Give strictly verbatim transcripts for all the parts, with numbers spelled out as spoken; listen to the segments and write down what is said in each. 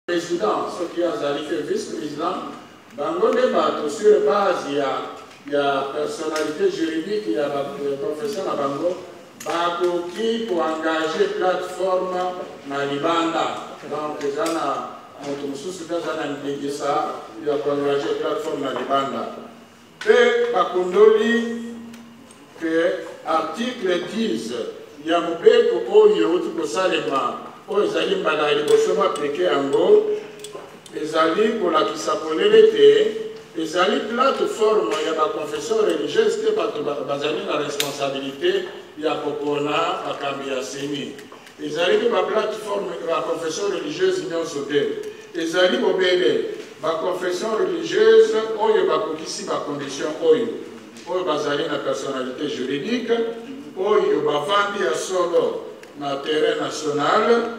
président, ce qui a été vice-président, bango débat sur base il y a il y a personnalité juridique, il y a professeur à bango, bako qui pour engager plateforme na libanda. Donc les gens à motomususu dans un négisa, il y a pour engager plateforme na libanda. Et bakondoli que article dix, il y a mobeko oyo tuko salema. Oyo ezali mbala liboso baplike yango ezali kolakisa polele te ezali plateforme ya baconfession religieuse te bato bazali na responsabilité ya kopona bakambi ya seni ezali pe baplateforme ya baconfession religieuse nyonso te ezali bobele baconfession religieuse oyo bakokisi bacondition oyo oyo bazali na personnalité juridique oyo bavandi ya solo na terrain national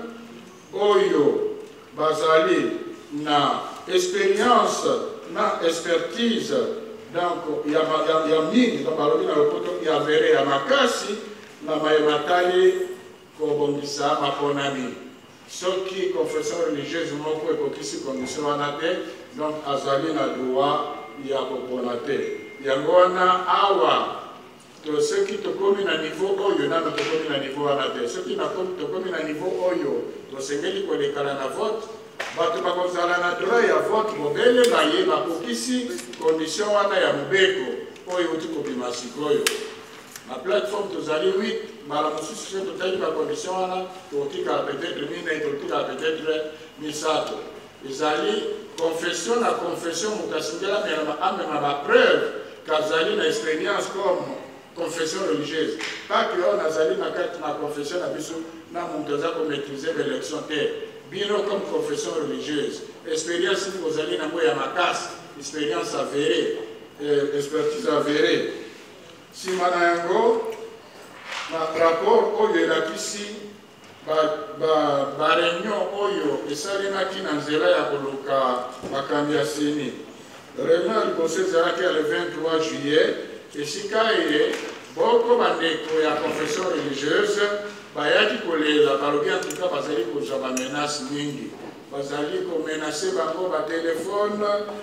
oyo bazali na expérience na expertise donc ya ya, ya mingi donc balobi na lopoto ya vere ya makasi na mayematali kobongisa maponami soki confession religieuse moko ekokisi condition wana te donc azali na droit ya kopona te yango wana awa to ceux qui te commun à niveau oyo na te commun à niveau wana te ceux qui na te commun à niveau oyo to sengeli ko lekala na vote bato bakozala na droit ya vote mobele baye bakokisi condition wana ya mobeko oyo uti kobima sikoyo na plateforme tozali huit mala mosusu te totali ba condition wana totika peut-être mine totika peut-être misato ezali confession na confession mukasingela mema amema ba preuve kazali na expérience comme confession religieuse. Pas que on a zali na carte na confession na biso na montoza ko maîtriser l'élection terre. Bino comme confession religieuse. Expérience ni kozali na moya makas, expérience avérée, euh, expertise avérée. Si manayango na rapport oyo la kisi ba ba ba réunion oyo esali na kina nzela ya koluka makambi ya seni. Réunion du conseil zalaki le vingt-trois juillet. Esika ye boko bandeko ya confession religieuse bayaki kolela balobi en tout cas bazali kozwa bamenace mingi bazali komenase bango batelefone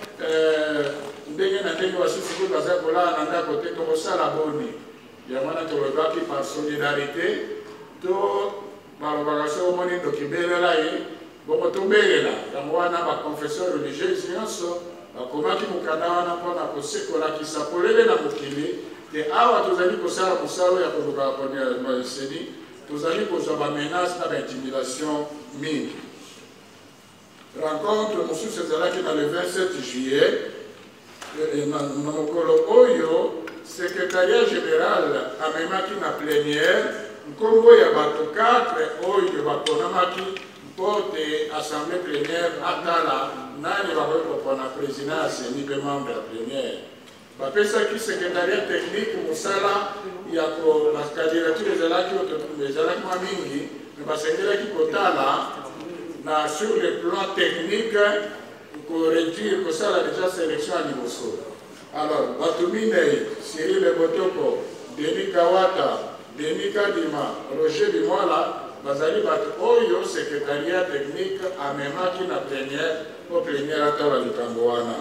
ndenge na ndenge basusu koyo bazali kolala na ndako te tokosala boni yango wana tolobaki par solidarité to balobaka so omoni ndokibelela ye bongo tobelela yango wana baconfession religieuse nyonso bakomaki mokanda wana mpona kosekolakisa polele na mokili te awa tozali kosala mosala ya koluka baseni tozali kozwa bamenace na baintimidation mingi rencontre mosusu ezalaki na le vingt-sept juillet na mokolo oyo secrétariat général amemaki na plénière nkombo ya bato quatre oyo baponamaki mpo te assemblée plénière atala nani bakoki kopona président ya seni mpe membre ya plénière bapesaki secrétariat technique mosala ya bacandidature ezalaki ezalaki mwa mingi me basengelaki kotala na sur le plan technique koréduire kosala déjà sélection ya liboso alors bato minei Cyril Botoko, Denis Kawata, Denis Kadima, Roger Bimwala bazali bato oyo secrétariat technique amemaki na plénière po plénière atala likambo wana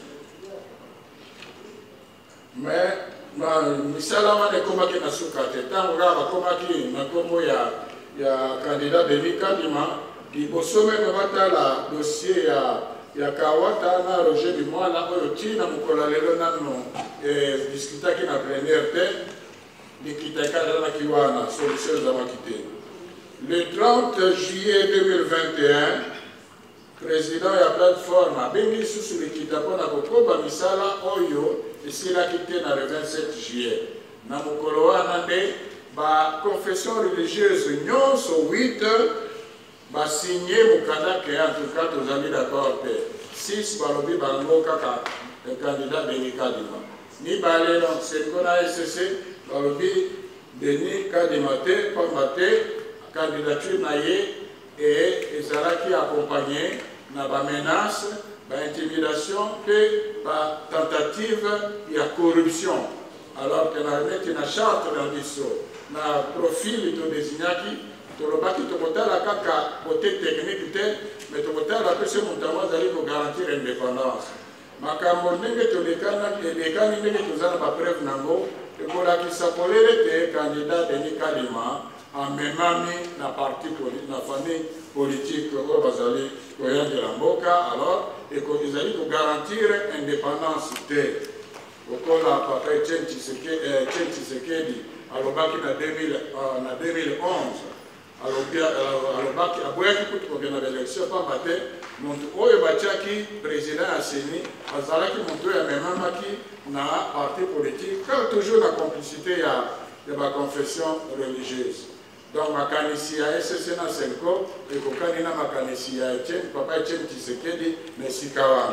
mais misala wana ekomaki na suka te ntango kaka bakomaki na nkombo ya ya candidat Denis Kadima liboso meme batala dossier ya ya Kawata na Roger Bimwala oyo ntina mokolo lelo nano diskutaki na plénière te likitaki azalaki wana solution ezalaki te. Le trente juillet deux mille vingt et un, président ya plateforme abengi susu likita mpona kokoba misala oyo esilaki te na le vingt-sept juillet. Na mokolo wana nde baconfession religieuse nyonso huit basigné mokanda ke en tout cas tozali d'accord te. six balobi bango kaka candidat Denis Kadima. Mibale donc sengo na S C C balobi Denis Kadima te pamba te candidature na ye et ezalaki accompagné na ba menace, ba intimidation pe ba tentative ya corruption alors que na neti na charte na biso na profil to désignaki tolobaki tokotala kaka côté technique te mais tokotala apesi moto yango azali kogarantir indépendance makambo ndenge tolekani ndenge toza na bapreuve nango ekolakisa polele te candidat Denis Kalima amemami na parti na famille politique oyo bazali koyangela mboka alors ezali kogarantir indépendance te lokola papa Etienne Tshisekedi alobaki na deux mille onze alobaki aboyaki kutu kokenda baélection pamba te moto oyo batiaki président ya seni azalaki moto oyo amemamaki na parti politique car toujours na complicité ya baconfession religieuse donc makanisi ya S C na Senko ekokani na makanisi ya Etienne papa Etienne Tshisekedi na esika wana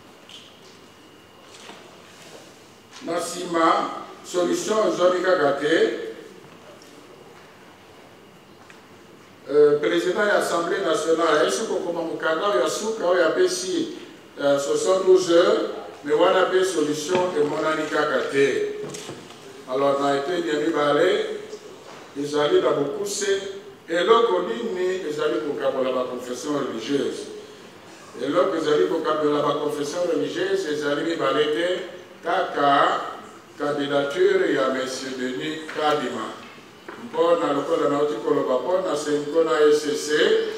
na nsima solution ezwami kaka te président de l'Assemblée nationale, il faut que nous ayons soixante-douze heures, mais on a une solution de mon anikakate. Alors, on a été bien balé, ils allaient dans beaucoup et là, on dit ils allaient pour la confession religieuse. Et là, ils allaient pour la confession religieuse, ils allaient balé kaka candidature et à M. Denis Kalima. Mpona lokola na otikoloba mpona Senko na S C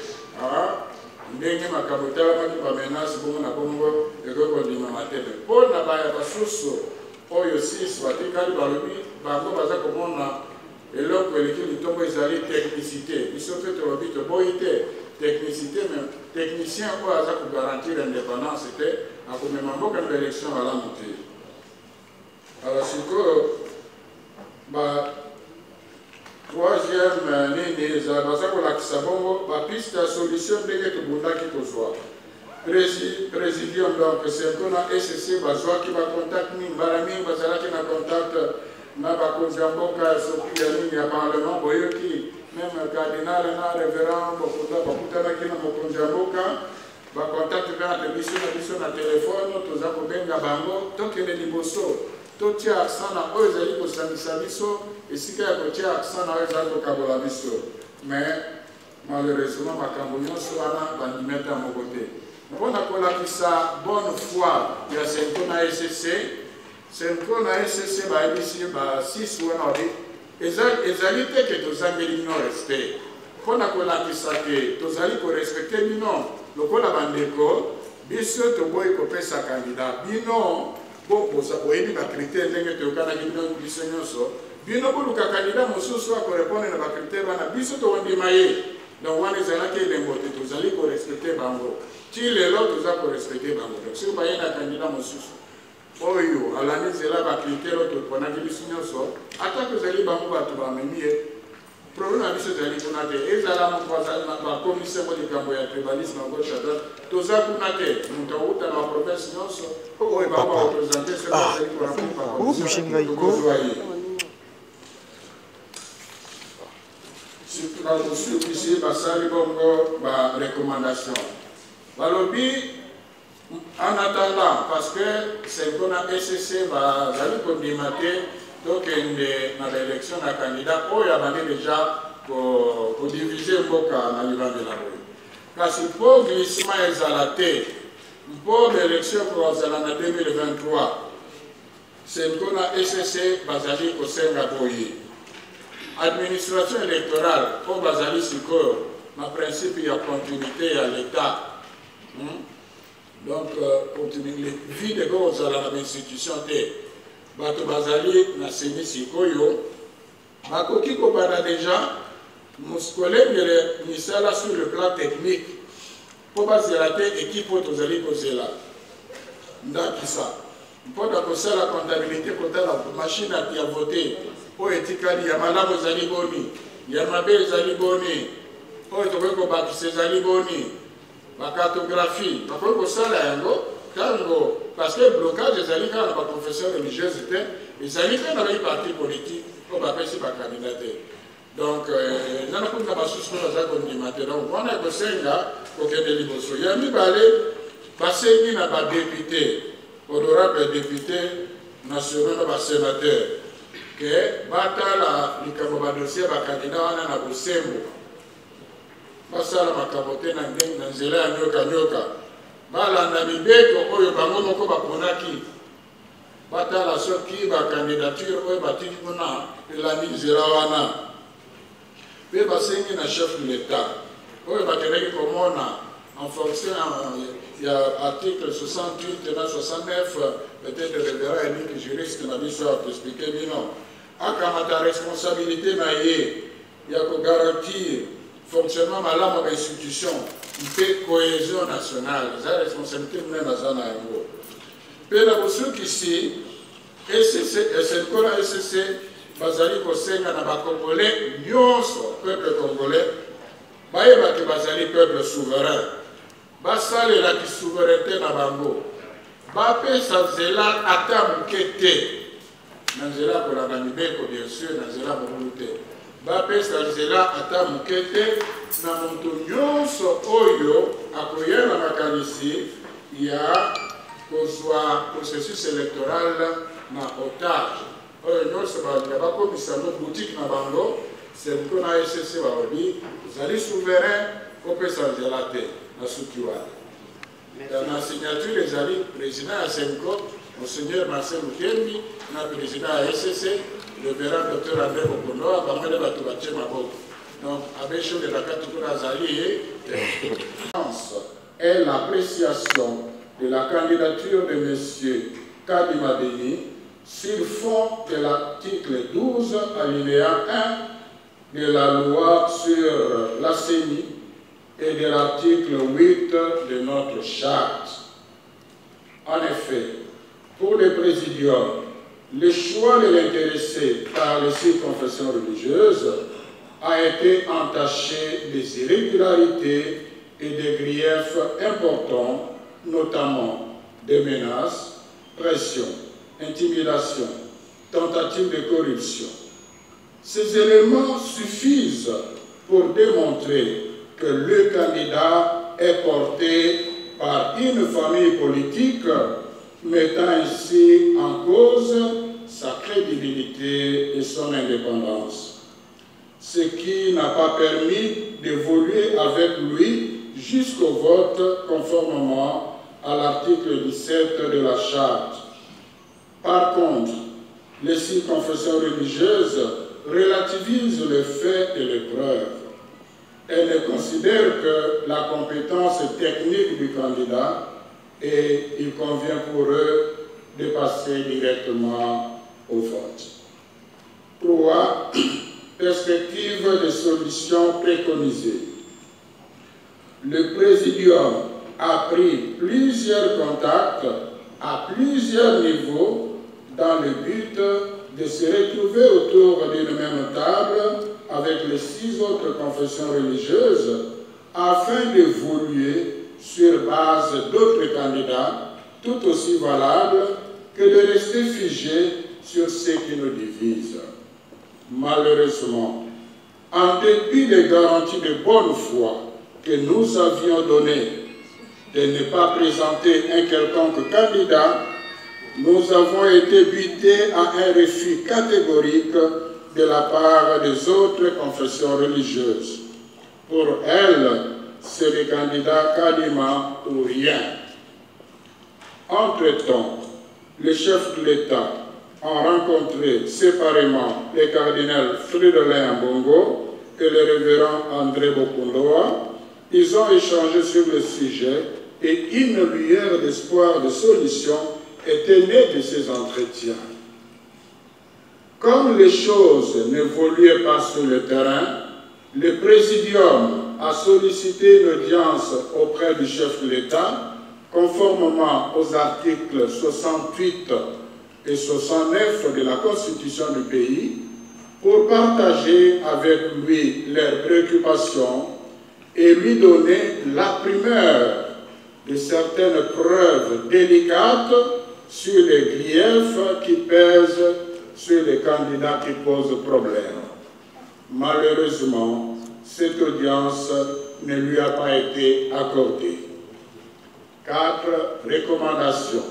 ndenge makambo etalamaki bamenase bongo na bongo ekokondima mateme mpona baya basusu oyo six batikali balobi bango baza komona eloko eleki litombo ezali technicité biso mpe tolobi toboyi te technicité me technicien oyo aza kogarantir indépendance te akomema mboka na baélection malamu te alors sikoyo ba troisième nini ezala baza kolakisa bongo bapiste ya solution ndenge tobundaki kozwa présidium donc Senko na S C bazwaki bacontact mingi mbala mingi bazalaki na contact na bakonzi ya mboka soki ya nini ya parlement boyoki meme cardinal na révérend bakutanaki na mokonzi ya mboka bacontact mpe na biso na biso na telefone toza kobenga bango tokende liboso totia accent na oyo ezali kosangisa biso esika ya kotia accent na oyo ezali kokabola biso mais malheureusement makambo nyonso wana bandimeta moko te mpona kolakisa bonne foi ya Senko na S C Senko na S C bayebisi ba six wana obi ezali te ke tozangeli bino respect mpona kolakisa ke tozali korespecte bino lokola bandeko biso toboyi kopesa candidat bino oyebi bakritere ndenge toyokanaki bino biso nyonso bino boluka kandida mosusu akorepondre na bakritere wana biso tokondima ye donc wana ezalaki elembo te tozali korespecte bango ti lelo toza korespecte bango donc soki baye na kandida mosusu oyo alandi nzela bakritere oyo toponaki biso nyonso ata tozali bango bato bamemi ye problème na biso ezali kuna te ezala moko bakomise ngo likambo ya tribalisme gauche à droite toza kuna te moto awuta na baprovince nyonso oyo bango barepresente soki bazali konakozwa ye surtout na mosukisi basali bongo barecommandation balobi en attendant parce que Senko na S C bazali kondima te tokende na baélection na candidat oyo abandi deja kodivise mboka na libandela boye kasi mpo glissement ezala te mpo baélection kozala na deux mille vingt-trois Senko na S C bazali kosenga boye administration électorale oyo bazali sikoyo na principe ya continuité ya l'état hmm? donc continuité vide ko kozala na bainstitution te bato bazali na seni sikoyo bakoki kobanda deja kolengele misala sur le plan technique mpo bazela te équipe oyo tozali kozela ndakisa mpo na kosala comptabilité kotala machine ya vote oyo etikali ya malamu ezali boni ya mabe ezali boni oyo tokoki kobakisa ezali boni bacartographie bakoki kosala yango tango parce que blocage ezali kaka na baconfession religieuse te ezali mpe na parti politique oyo bapesi bakandidat te donc nana kuna basusu oyo baza kondima te donc wana ekosenga kokende liboso ya mibale basengi na badepute honorable député nationaux na basénateur ke batala likambo badossier bakandidat wana na bosembo basala makambo te na ndenge na nzela ya nyoka-nyoka balanda mibeko oyo bango moko baponaki batala soki bakandidature oyo batiki kuna elandi nzela wana mpe basengi na chef de l'État oyo bakendaki komona en fonction ya article soixante-huit na soixante-neuf peut-être révérend elingi juriste na biso akoexplike bino akamata responsabilité na ye ya kogarantir fonctionnement malamu ya institution mpe cohésion nationale eza responsabilité mene naza na yango mpe na bosukisi esenko na S C C bazali kosenga na bakongolais nyonso peuple congolais bayebaki bazali peuple souverain basalelaki souveraineté na bango bapesa nzela ata moke te na nzela ya kolanda mibeko bien sûr na nzela mobulu te bapesa nzela ata moke te na moto nyonso oyo akoya na makanisi ya kozwa processus électoral na otage oyo nyonso balinga bakomisa no boutique na bango semko na S C C baobi ozali souverain kopesa nzela te na suki wana na signature ezali président ya semko monseigneur Marcel Lukembi na président ya S C C le verra docteur André Bokondoa bamwele bato batie maboko donc abesho de la katikuna azali est l'appréciation de la candidature de monsieur Kadima Deni sur fond de l'article douze alinéa un de la loi sur la C E N I et de l'article huit de notre charte. En effet, pour le présidium, le choix de l'intéressé par les six confessions religieuses a été entaché des irrégularités et des griefs importants, notamment des menaces, pression, intimidation, tentative de corruption. Ces éléments suffisent pour démontrer que le candidat est porté par une famille politique, mettant ainsi en cause sa crédibilité et son indépendance, ce qui n'a pas permis d'évoluer avec lui jusqu'au vote conformément à l'article dix-sept de la Charte. Par contre, les six confessions religieuses relativisent les faits et les preuves. Elles considèrent que la compétence technique du candidat et il convient pour eux de passer directement au vote. Trois, perspectives de solutions préconisées. Le présidium a pris plusieurs contacts à plusieurs niveaux dans le but de se retrouver autour d'une même table avec les six autres confessions religieuses afin d'évoluer sur base d'autres candidats tout aussi valables que de rester figés sur ce qui nous divise. Malheureusement, en dépit des garanties de bonne foi que nous avions données de ne pas présenter un quelconque candidat, nous avons été butés à un refus catégorique de la part des autres confessions religieuses. Pour elles, c'est le candidat Kadima ou rien. Entre-temps, les chefs de l'État ont rencontré séparément les cardinals Fridolin Ambongo et le révérend André Bokondoa. Ils ont échangé sur le sujet et une lueur d'espoir de solution était née de ces entretiens. Comme les choses n'évoluaient pas sur le terrain, le présidium a sollicité une audience auprès du chef de l'État, conformément aux articles soixante-huit et soixante-neuf de la Constitution du pays, pour partager avec lui leurs préoccupations et lui donner la primeur de certaines preuves délicates sur les griefs qui pèsent sur les candidats qui posent problème. Malheureusement, cette audience ne lui a pas été accordée. Quatre recommandations.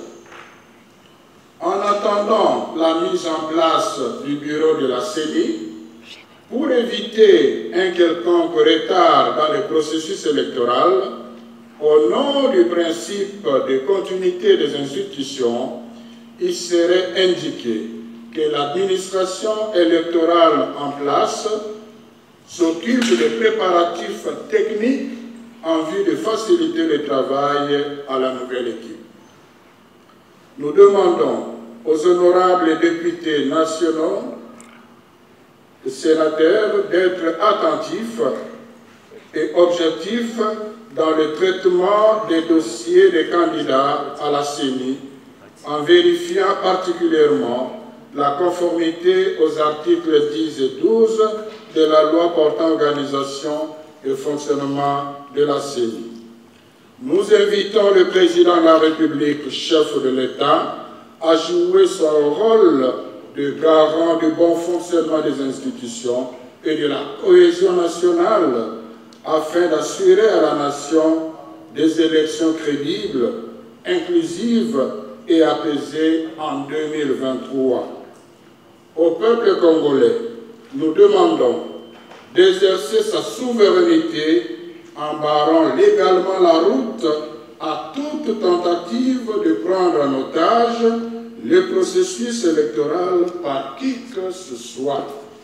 En attendant la mise en place du bureau de la C E N I, Pour éviter un quelconque retard dans le processus électoral, au nom du principe de continuité des institutions, il serait indiqué que l'administration électorale en place s'occupe des préparatifs techniques en vue de faciliter le travail à la nouvelle équipe. Nous demandons aux honorables députés nationaux et sénateurs d'être attentifs et objectifs dans le traitement des dossiers des candidats à la C E N I, en vérifiant particulièrement la conformité aux articles dix et douze de la loi portant organisation et fonctionnement de la C E N I. Nous invitons le président de la République, chef de l'État, à jouer son rôle de garant du bon fonctionnement des institutions et de la cohésion nationale afin d'assurer à la nation des élections crédibles, inclusives et apaisées en deux mille vingt-trois. Au peuple congolais, nous demandons d'exercer sa souveraineté en barrant légalement la route à toute tentative de prendre en otage le processus électoral par qui que ce soit.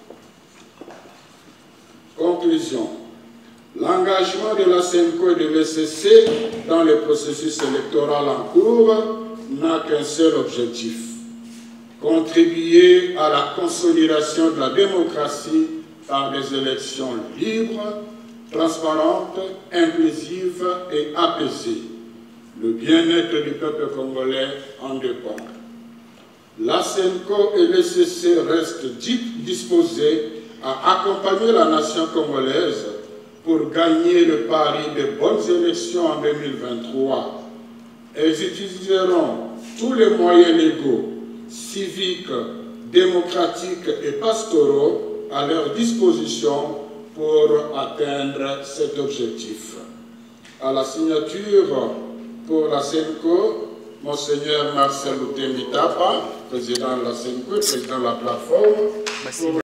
Conclusion. L'engagement de la C E N C O et de l'E C C dans le processus électoral en cours n'a qu'un seul objectif: contribuer à la consolidation de la démocratie par des élections libres, transparentes, inclusives et apaisées. Le bien-être du peuple congolais en dépend. La C E N C O et l'E C C restent disposés à accompagner la nation congolaise pour gagner le pari de bonnes élections en deux mille vingt-trois. Elles utiliseront tous les moyens légaux, civiques, démocratiques et pastoraux à leur disposition pour atteindre cet objectif. À la signature pour la C E N C O, Monseigneur Marcel Lutembi Tapa, président de la C E N C O, président de la plateforme.